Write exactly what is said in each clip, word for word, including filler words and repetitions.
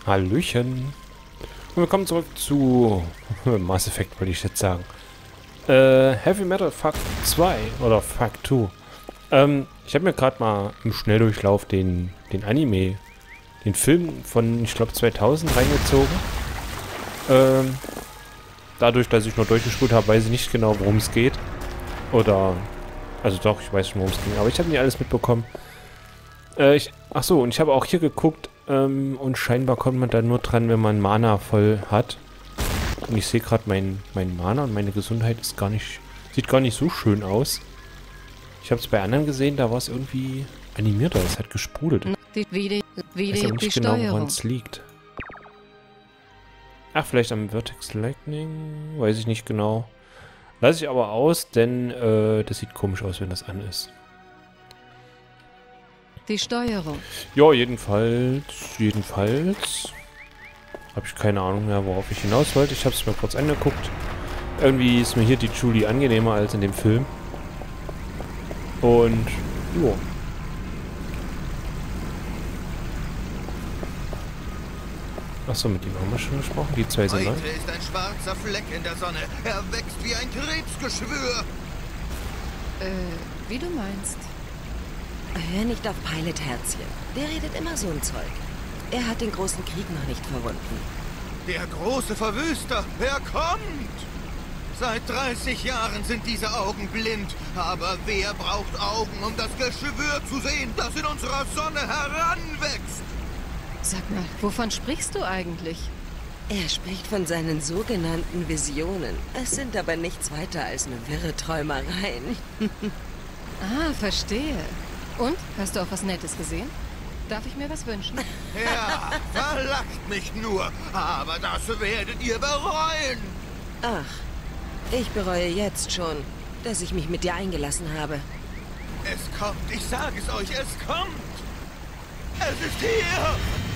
Hallöchen. Und willkommen zurück zu Mass Effect, wollte ich jetzt sagen. Äh, Heavy Metal Fuck zwei oder Fuck zwei. Ähm, ich habe mir gerade mal im Schnelldurchlauf den, den Anime, den Film von, ich glaube, zweitausend reingezogen. Ähm, dadurch, dass ich nur durchgespult habe, weiß ich nicht genau, worum es geht. Oder, also doch, ich weiß schon, worum es ging, aber ich habe nicht alles mitbekommen. Äh, ich, ach so, und ich habe auch hier geguckt, ähm, und scheinbar kommt man da nur dran, wenn man Mana voll hat. Und ich sehe gerade, mein, mein Mana und meine Gesundheit ist gar nicht, sieht gar nicht so schön aus. Ich habe es bei anderen gesehen, da war es irgendwie animierter, es hat gesprudelt. Die, wie die, wie Ich weiß die, aber die nicht genau, woran Steuerung. es liegt. Ach, vielleicht am Vertex Lightning, weiß ich nicht genau. Lasse ich aber aus, denn äh, das sieht komisch aus, wenn das an ist. Die Steuerung. Ja, jedenfalls, jedenfalls habe ich keine Ahnung mehr, worauf ich hinaus wollte. Ich habe es mir kurz angeguckt. Irgendwie ist mir hier die Julie angenehmer als in dem Film. Und, ja. Achso, mit ihm haben wir schon gesprochen. Die zwei sind neu. Heute ist ein schwarzer Fleck in der Sonne. Er wächst wie ein Krebsgeschwür. Äh, wie du meinst. Hör nicht auf Pilot, Herzchen. Der redet immer so ein Zeug. Er hat den großen Krieg noch nicht verwunden. Der große Verwüster, er kommt! Seit dreißig Jahren sind diese Augen blind. Aber wer braucht Augen, um das Geschwür zu sehen, das in unserer Sonne heranwächst? Sag mal, wovon sprichst du eigentlich? Er spricht von seinen sogenannten Visionen. Es sind aber nichts weiter als eine wirre Träumereien. Ah, verstehe. Und? Hast du auch was Nettes gesehen? Darf ich mir was wünschen? Ja, verlacht mich nur. Aber das werdet ihr bereuen. Ach, ich bereue jetzt schon, dass ich mich mit dir eingelassen habe. Es kommt, ich sage es euch, es kommt. Es ist hier.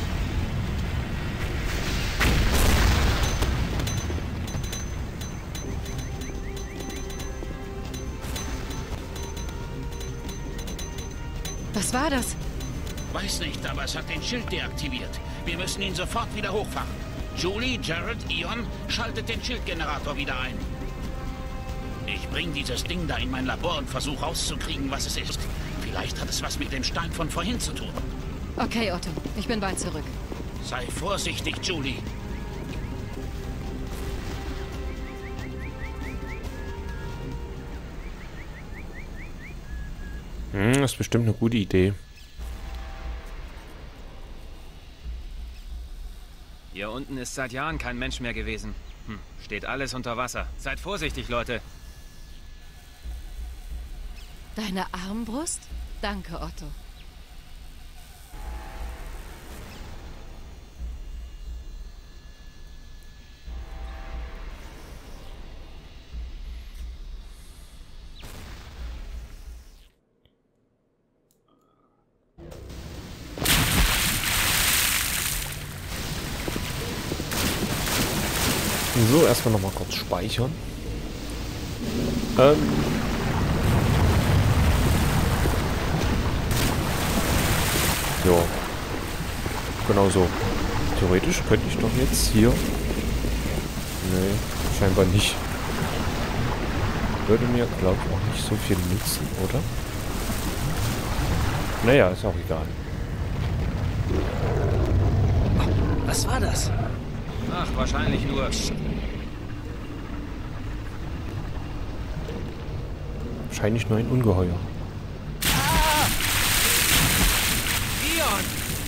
Was war das? Weiß nicht, aber es hat den Schild deaktiviert. Wir müssen ihn sofort wieder hochfahren. Julie, Jared, Ion, schaltet den Schildgenerator wieder ein. Ich bring dieses Ding da in mein Labor und versuche rauszukriegen, was es ist. Vielleicht hat es was mit dem Stein von vorhin zu tun. Okay, Otto, ich bin bald zurück. Sei vorsichtig, Julie. Hm, das ist bestimmt eine gute Idee. Hier unten ist seit Jahren kein Mensch mehr gewesen. Hm, steht alles unter Wasser. Seid vorsichtig, Leute. Deine Armbrust? Danke, Otto. So, erstmal nochmal kurz speichern. Ähm. Ja. Genau so. Theoretisch könnte ich doch jetzt hier... Nee, scheinbar nicht. Würde mir, glaube ich, auch nicht so viel nützen, oder? Naja, ist auch egal. Was war das? Ach, wahrscheinlich nur... Wahrscheinlich nur ein Ungeheuer. Ah! Ion!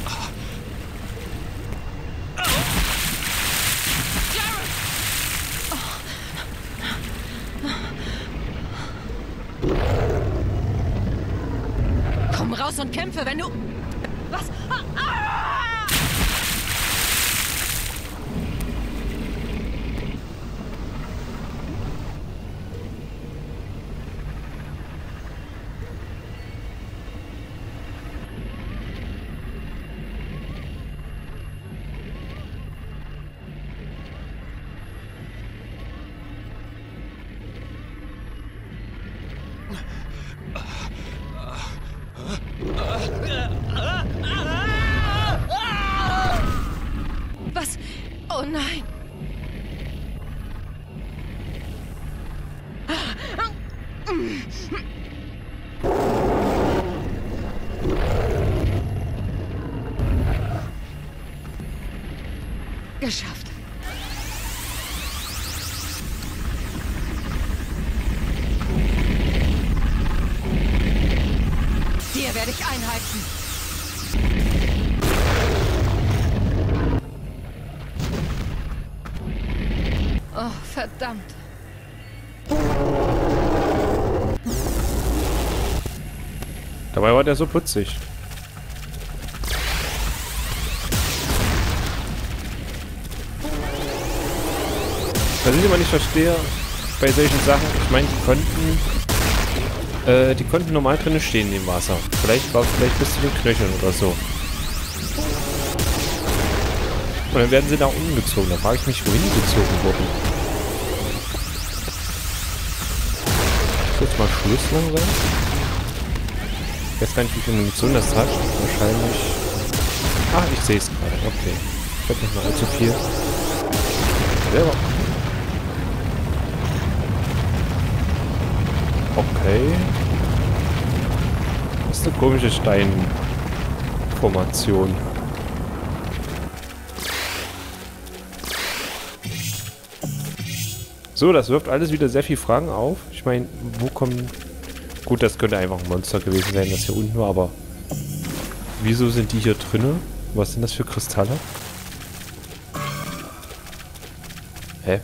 Komm raus und kämpfe, wenn du... Was? Ah, ah! Oh nein. Geschafft. Dir werde ich einheizen. Oh, verdammt. Dabei war der so putzig. Was ich immer nicht verstehe bei solchen Sachen, ich meine, die konnten äh, die konnten normal drinnen stehen im Wasser. Vielleicht war es vielleicht bis zu den Knöcheln oder so. Und dann werden sie nach unten gezogen. Da frage ich mich, wohin die gezogen wurden. Ist jetzt mal Schluss langsam? Ich weiß gar nicht, wie viel Munition das hat. Wahrscheinlich... Ah, ich sehe es gerade. Okay. Ich habe nicht mal allzu viel. Selber. Okay. Das ist eine komische Steinformation. So, das wirft alles wieder sehr viele Fragen auf. Ich meine, wo kommen... Gut, das könnte einfach ein Monster gewesen sein, das hier unten war, aber... Wieso sind die hier drinne? Was sind das für Kristalle? Hä?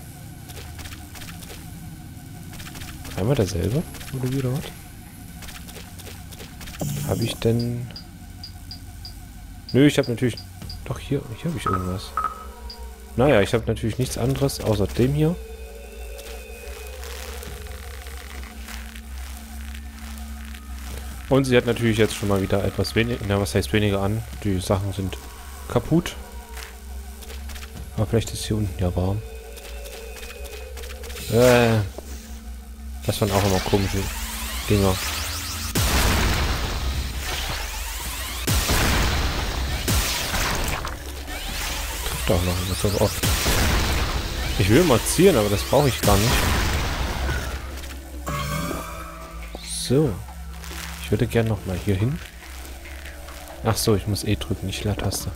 Einmal derselbe? Oder wie dort? Habe ich denn... Nö, ich habe natürlich... Doch, hier, hier habe ich irgendwas. Naja, ich habe natürlich nichts anderes außer dem hier. Und sie hat natürlich jetzt schon mal wieder etwas weniger... Na, was heißt weniger an? Die Sachen sind kaputt. Aber vielleicht ist hier unten ja warm. Äh... Das waren auch immer komische Dinger. Trifft auch noch nicht so oft. Ich will mal zielen, aber das brauche ich gar nicht. So. Ich würde gerne noch mal hier hin. Ach so, ich muss E drücken, nicht Leertaste.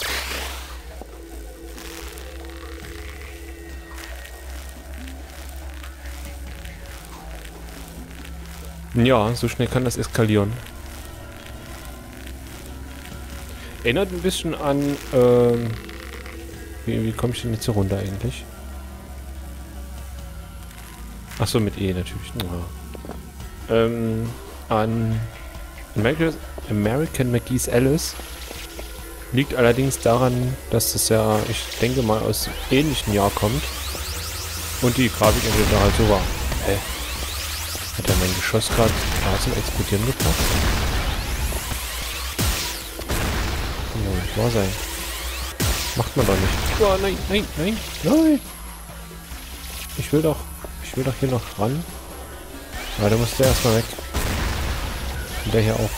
Ja, so schnell kann das eskalieren. Erinnert ein bisschen an, ähm... Wie, wie komme ich denn jetzt hier runter eigentlich? Achso, mit E natürlich. Ja. Ähm, an American, American McGee's Alice. Liegt allerdings daran, dass das ja, ich denke mal, aus ähnlichen Jahr kommt. Und die Grafik entweder halt so war. Hä? Hat er mein Geschoss gerade zum Explodieren gebracht? Ja, nicht wahr sein. Macht man doch nicht. Oh, nein, nein, nein, nein. Ich will doch, ich will doch hier noch ran. Aber da muss der erstmal weg. Und der hier auch.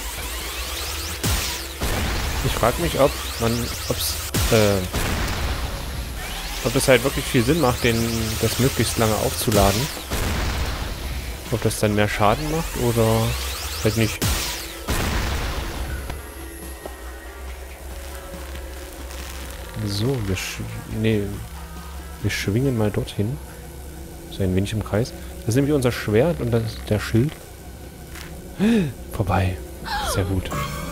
Ich frage mich, ob man, ob's, äh, ob es halt wirklich viel Sinn macht, den, das möglichst lange aufzuladen. Ob das dann mehr Schaden macht oder halt nicht. So, wir, sch nee, wir schwingen mal dorthin. So ein wenig im Kreis. Das ist nämlich unser Schwert und das ist der Schild. Vorbei. Sehr gut.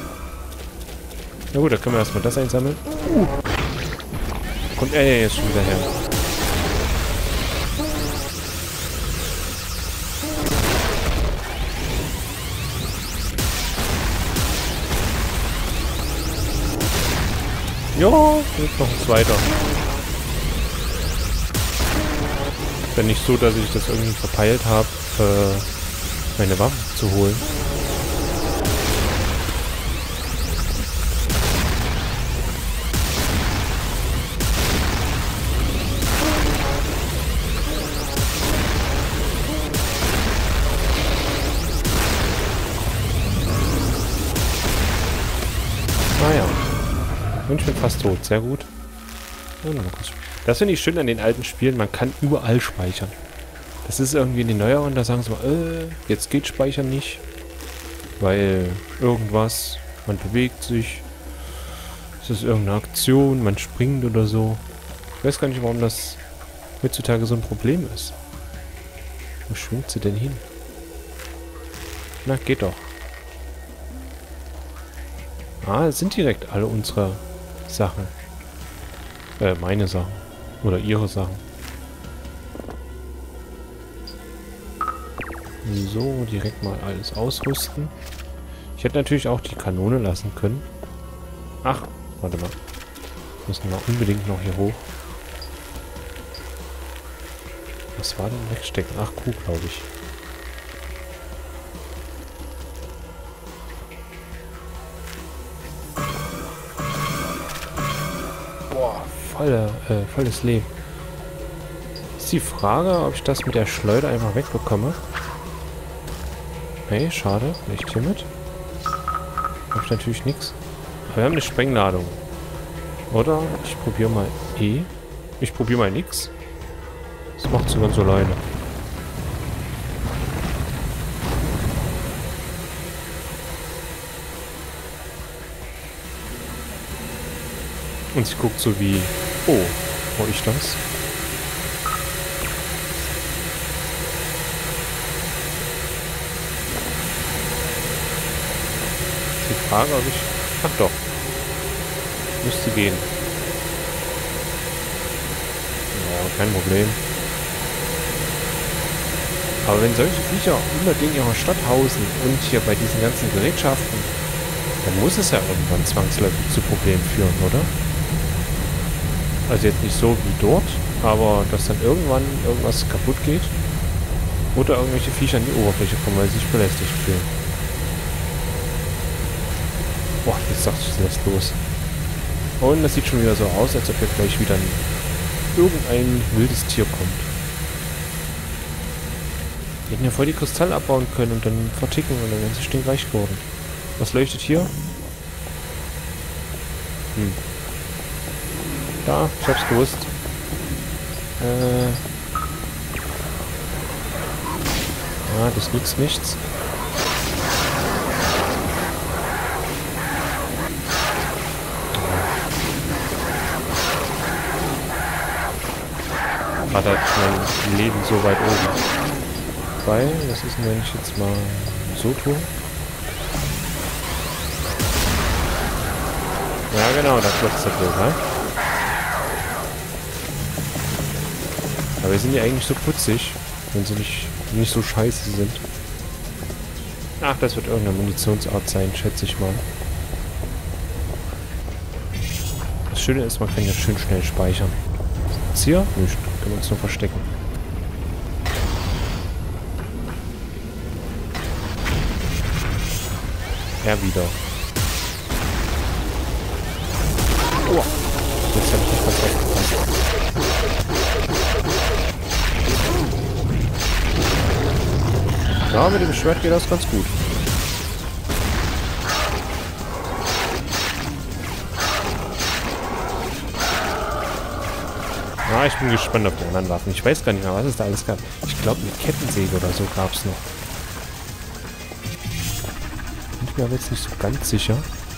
Na gut, da können wir erstmal das einsammeln. Uh. Kommt er ja jetzt schon wieder her. Ja, jetzt noch ein zweiter. Wenn nicht so, dass ich das irgendwie verpeilt habe, äh, meine Waffen zu holen. Naja. Und ich bin fast tot. Sehr gut. Ja, noch mal kurz. Das finde ich schön an den alten Spielen. Man kann überall speichern. Das ist irgendwie in den neueren, da sagen sie mal, äh, jetzt geht Speichern nicht. Weil irgendwas, man bewegt sich. Es ist irgendeine Aktion, man springt oder so. Ich weiß gar nicht, warum das heutzutage so ein Problem ist. Wo schwingt sie denn hin? Na, geht doch. Ah, es sind direkt alle unsere Sachen. Äh, meine Sachen. Oder ihre Sachen. So, direkt mal alles ausrüsten. Ich hätte natürlich auch die Kanone lassen können. Ach, warte mal. Müssen wir unbedingt noch hier hoch. Was war denn wegstecken? Ach, Kuh, glaube ich. Boah, volle, äh, volles Leben. Ist die Frage, ob ich das mit der Schleuder einfach wegbekomme. Hey, schade. Nicht hiermit. Hab ich natürlich nichts. Aber wir haben eine Sprengladung. Oder ich probiere mal E. Ich probiere mal nix. Das macht sie ganz alleine. Und sie guckt so wie... Oh, wo ich das? Die Frage, ob ich... Ach doch. Müsste gehen. Ja, kein Problem. Aber wenn solche Viecher unbedingt in ihrer Stadt hausen und hier bei diesen ganzen Gerätschaften, dann muss es ja irgendwann zwangsläufig zu Problemen führen, oder? Also jetzt nicht so wie dort, aber dass dann irgendwann irgendwas kaputt geht. Oder irgendwelche Viecher an die Oberfläche kommen, weil sie sich belästigt fühlen. Boah, jetzt dachte ich, das ist los. Und das sieht schon wieder so aus, als ob hier gleich wieder ein, irgendein wildes Tier kommt. Die hätten ja voll die Kristalle abbauen können und dann verticken und dann wären sie stinkreich geworden. Was leuchtet hier? Hm. Ja, ich hab's gewusst. Äh. Ja, das nützt nichts. Gerade hat mein Leben so weit oben. Weil, was ist denn, wenn ich jetzt mal so tue? Ja genau, da klopft der Bild, ne? Aber sind die eigentlich so putzig, wenn sie nicht, nicht so scheiße sind? Ach, das wird irgendeine Munitionsart sein, schätze ich mal. Das Schöne ist, man kann ja schön schnell speichern. Jetzt hier? Nicht. Können wir uns nur verstecken. Ja, wieder. Oh. Jetzt habe ich nicht ganz aufgepasst. Ja, mit dem Schwert geht das ganz gut. Ja, ich bin gespannt auf die anderen Waffen. Ich weiß gar nicht mehr, was es da alles gab. Ich glaube, eine Kettensäge oder so gab es noch. Ich bin mir jetzt nicht so ganz sicher.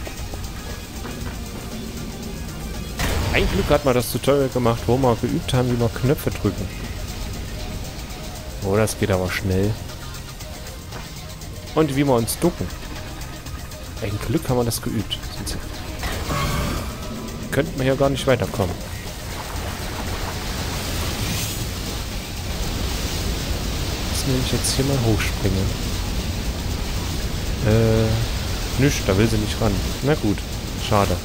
Ein Glück hat man das Tutorial gemacht, wo wir geübt haben, wie wir Knöpfe drücken. Oh, das geht aber schnell. Und wie wir uns ducken. Ein Glück haben wir das geübt. Sonst könnten wir hier gar nicht weiterkommen. Jetzt will ich jetzt hier mal hochspringen. Äh, nüscht, da will sie nicht ran. Na gut, schade.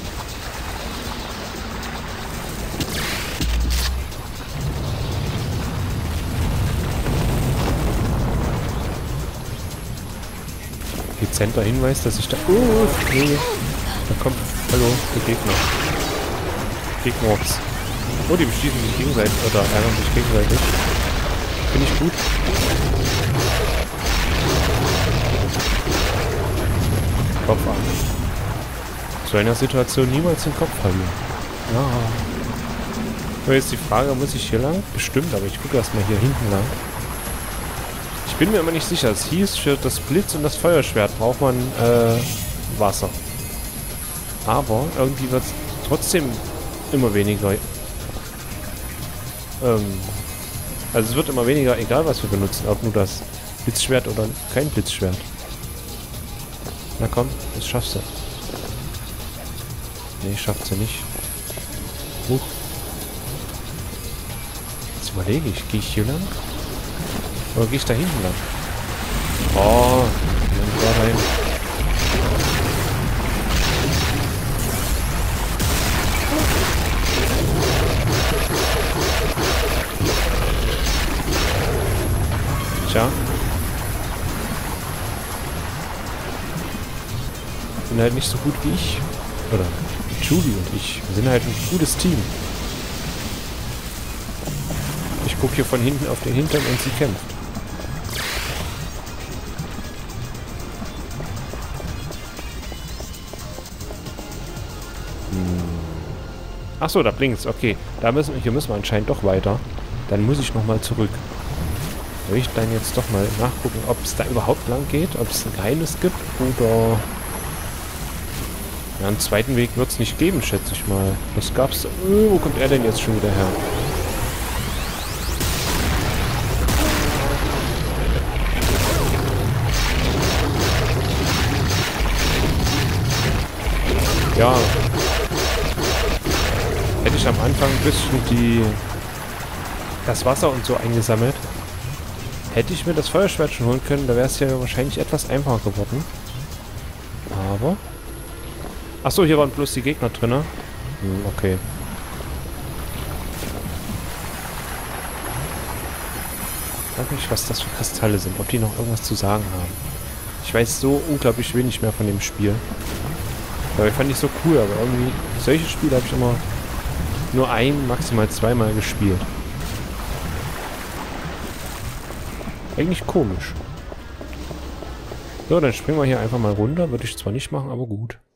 Dezenter Hinweis, dass ich da... Oh, nee. Da kommt... Hallo, der Gegner. Gegner. Oh, die beschießen sich gegenseitig oder ärgern sich gegenseitig. Finde ich gut. Kopf an. So einer Situation niemals den Kopf verlieren. Ja. So, jetzt die Frage, muss ich hier lang? Bestimmt, aber ich gucke erstmal hier hinten lang. Ich bin mir immer nicht sicher. Es hieß, für das Blitz und das Feuerschwert braucht man äh, Wasser. Aber irgendwie wird es trotzdem immer weniger. Ähm, also es wird immer weniger, egal was wir benutzen. Ob nur das Blitzschwert oder kein Blitzschwert. Na komm, das schaffst du. Nee, schafft sie nicht. Huch. Jetzt überlege ich, gehe ich hier lang? Oder gehe ich da hinten lang? Oh, dann da rein. Tja. Sind halt nicht so gut wie ich. Oder Julie und ich. Wir sind halt ein gutes Team. Ich gucke hier von hinten auf den Hintern und sie kämpft. Hm. Achso, da blinkt's. Okay. Da müssen, hier müssen wir anscheinend doch weiter. Dann muss ich nochmal zurück. Soll ich dann jetzt doch mal nachgucken, ob es da überhaupt lang geht? Ob es ein Geheimnis gibt? Oder... Ja, einen zweiten Weg wird es nicht geben, schätze ich mal. Was gab's? Oh, wo kommt er denn jetzt schon wieder her? Ja. Hätte ich am Anfang ein bisschen die das Wasser und so eingesammelt, hätte ich mir das Feuerschwert schon holen können, da wäre es ja wahrscheinlich etwas einfacher geworden. Aber... Achso, hier waren bloß die Gegner drin, ne? Hm, okay. Ich frage mich, was das für Kristalle sind, ob die noch irgendwas zu sagen haben. Ich weiß so unglaublich wenig mehr von dem Spiel. Dabei fand ich so cool, aber irgendwie... Solche Spiele habe ich immer nur ein, maximal zweimal gespielt. Eigentlich komisch. So, dann springen wir hier einfach mal runter. Würde ich zwar nicht machen, aber gut.